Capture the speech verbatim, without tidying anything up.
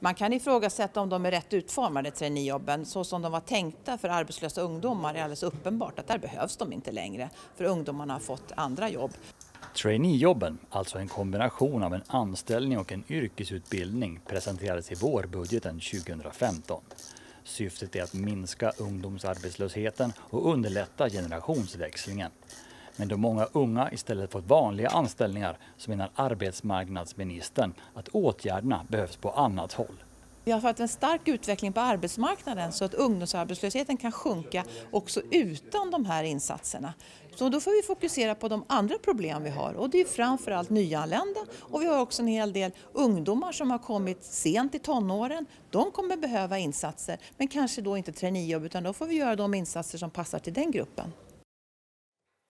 Man kan ifrågasätta om de är rätt utformade, traineejobben, så som de var tänkta för arbetslösa ungdomar. Det är alldeles uppenbart att där behövs de inte längre, för ungdomarna har fått andra jobb. Traineejobben, alltså en kombination av en anställning och en yrkesutbildning, presenterades i vårbudgeten tjugohundrafemton. Syftet är att minska ungdomsarbetslösheten och underlätta generationsväxlingen. Men då många unga istället fått vanliga anställningar så menar arbetsmarknadsministern att åtgärderna behövs på annat håll. Vi har fått en stark utveckling på arbetsmarknaden så att ungdomsarbetslösheten kan sjunka också utan de här insatserna. Så då får vi fokusera på de andra problem vi har, och det är framförallt nyanlända, och vi har också en hel del ungdomar som har kommit sent i tonåren. De kommer behöva insatser, men kanske då inte traineejobb, utan då får vi göra de insatser som passar till den gruppen.